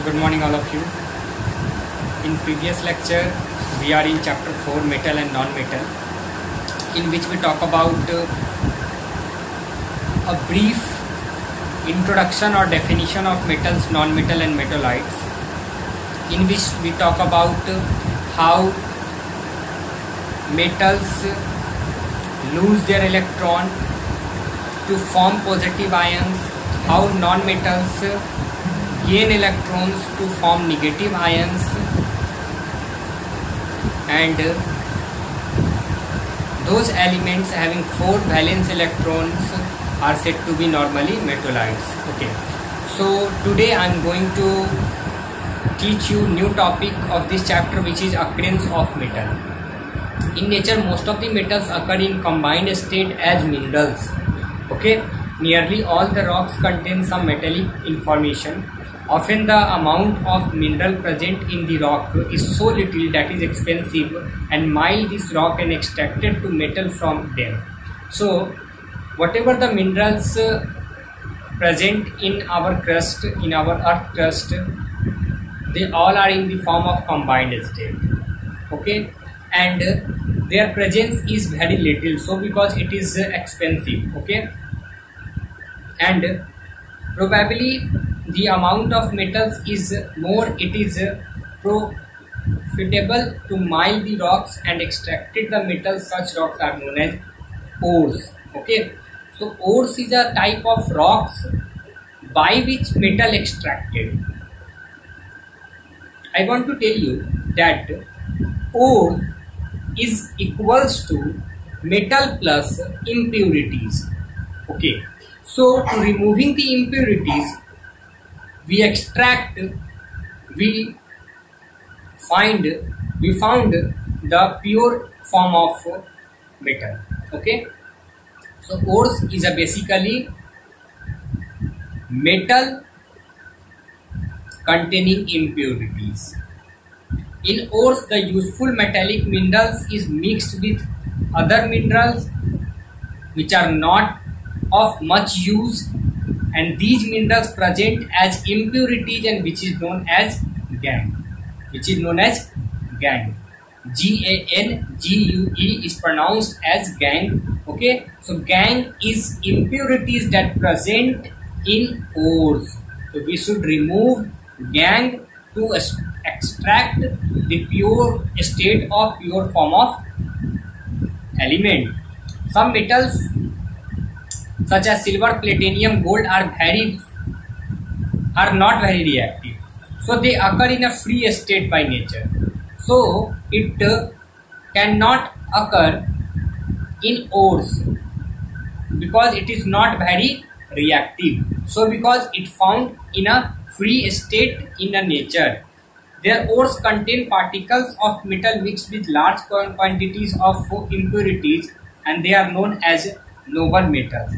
Good morning all of you. In previous lecture we are in chapter 4 metal and non-metal, in which we talk about a brief introduction or definition of metals, non-metal and metalloids, in which we talk about how metals lose their electron to form positive ions, how non-metals gain electrons to form negative ions, and those elements having 4 valence electrons are said to be normally metalloids. Okay, so today I am going to teach you new topic of this chapter, which is occurrence of metal. In nature, most of the metals occur in combined state as minerals. Okay, nearly all the rocks contain some metallic information. Often the amount of mineral present in the rock is so little that is expensive and mine this rock and extracted to metal from them. So whatever the minerals present in our crust, in our earth crust, they all are in the form of combined state. Okay, and their presence is very little, so because it is expensive. Okay, and probably the amount of metals is more, it is profitable to mine the rocks and extracted the metals. Such rocks are known as ores. Okay, so ores is a type of rocks by which metal extracted. I want to tell you that ore is equals to metal plus impurities. Okay, so to removing the impurities, we found the pure form of metal. Okay, so ores is a basically metal containing impurities. In ores, the useful metallic minerals is mixed with other minerals which are not of much use, and these minerals present as impurities and which is known as gangue. Gangue is pronounced as gangue. Okay, so gangue is impurities that present in ores. So we should remove gangue to extract the pure state of pure form of element. Some metals such as silver, platinum, gold are not very reactive, so they occur in a free state by nature. So it cannot occur in ores because it is not very reactive. So because it found in a free state in a nature, their ores contain particles of metal mixed with large quantities of impurities, and they are known as noble metals.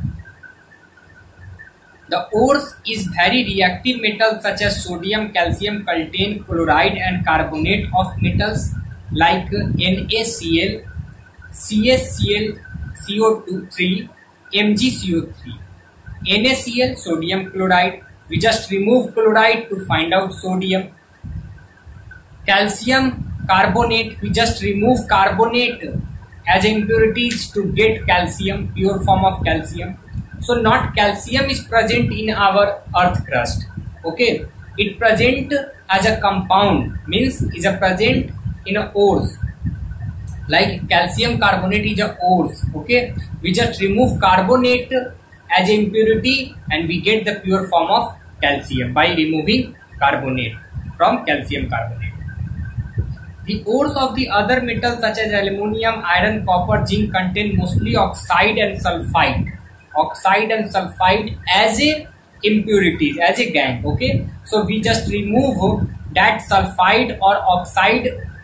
The ores is very reactive metals such as sodium, calcium contain chloride and carbonate of metals like NaCl, CaCl, CO2, MgCO3. NaCl, sodium chloride, we just remove chloride to find out sodium. Calcium carbonate, we just remove carbonate as impurities to get calcium, pure form of calcium. So not calcium is present in our earth crust. Okay, it present as a compound, means is a present in a ores, like calcium carbonate is a ores. Okay, we just remove carbonate as impurity and we get the pure form of calcium by removing carbonate from calcium carbonate. The ores of the other metals such as aluminium, iron, copper, zinc contain mostly oxide and sulfide. Oxide and sulfide as a impurities, as a gangue. Okay, so we just remove that sulfide or oxide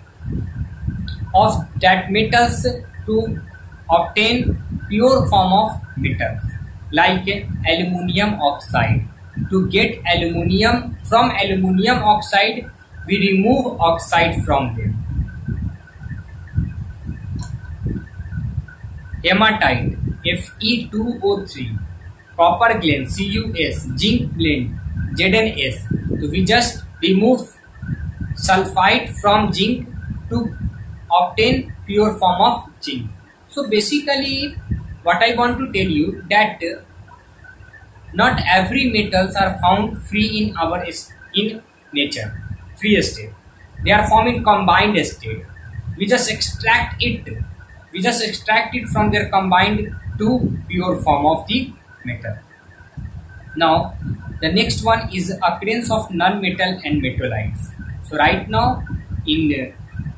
of that metals to obtain pure form of metals, like aluminium oxide. To get aluminium, from aluminium oxide we remove oxide from them. Hematite, Fe2O3, copper blend, CuS, zinc blend, ZnS. we just remove sulfide from zinc to obtain pure form of zinc. So basically what I want to tell you that not every metals are found free in our in nature, free state. They are found in combined state. We just extract it. We just extract it from their combined to pure form of the metal. Now, the next one is occurrence of non-metal and metallites. So right now, in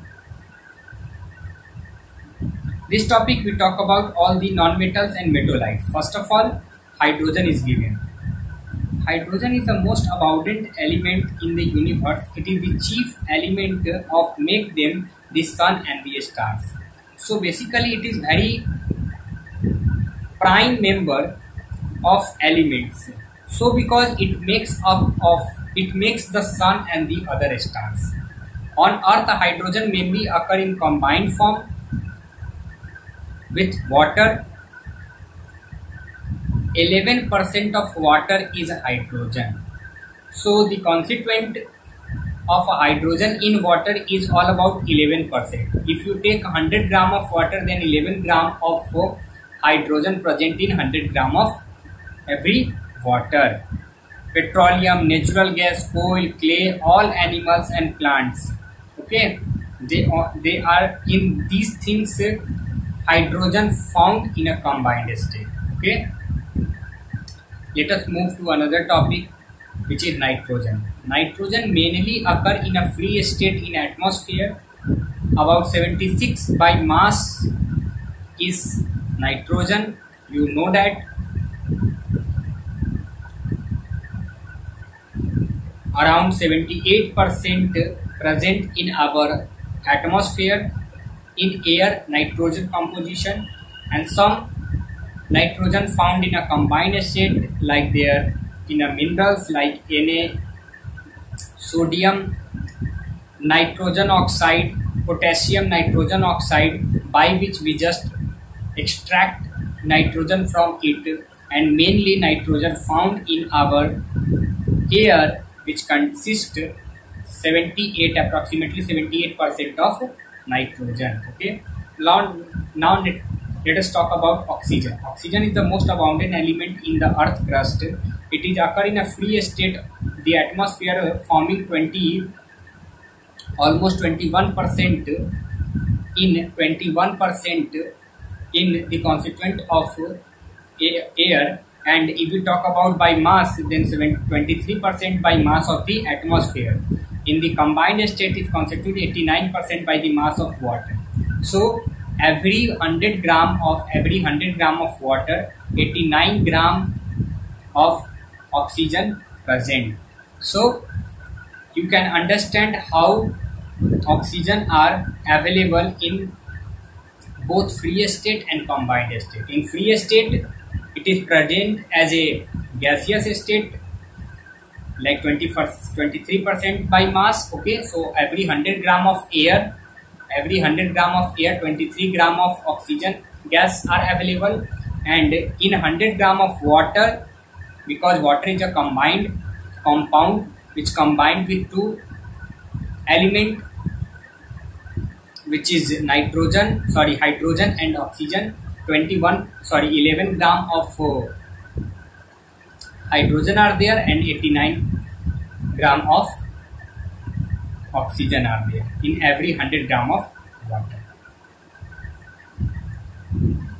this topic, we talk about all the non-metals and metallites. First of all, hydrogen is given. Hydrogen is the most abundant element in the universe. It is the chief element of make them the sun and the stars. So basically, it is very prime member of elements. So because it makes the sun and the other stars. On Earth, hydrogen mainly occur in combined form with water. 11% of water is hydrogen. So the constituent of hydrogen in water is all about 11%. If you take 100 gram of water, then 11 gram of hydrogen present in 100 gram of every water. Petroleum, natural gas, coal, clay, all animals and plants, okay, they are in these things hydrogen found in a combined state. Okay, let us move to another topic, which is nitrogen. Nitrogen mainly occur in a free state in atmosphere. About 76 by mass is nitrogen. You know that. Around 78% present in our atmosphere. In air, nitrogen composition, and some nitrogen found in a combined state, like there in a minerals like Na, sodium nitrogen oxide, potassium nitrogen oxide, by which we just extract nitrogen from it, and mainly nitrogen found in our air, which consists approximately 78% of nitrogen. Okay, now let us talk about oxygen. Oxygen is the most abundant element in the earth crust. It is occur in a free state, the atmosphere, forming almost 21% in the constituent of air. And if we talk about by mass, then 23% by mass of the atmosphere. In the combined state, it constitutes 89% by the mass of water. So every 100 gram of water, 89 gram of oxygen present. So you can understand how oxygen are available in both free state and combined state. In free state, it is present as a gaseous state, like 23% by mass. Okay, so every 100 gram of air, 23 gram of oxygen gas are available. And in 100 gram of water, because water is a combined compound which combined with two element, which is hydrogen and oxygen. 11 gram of hydrogen are there, and 89 gram of oxygen are there in every 100 gram of water.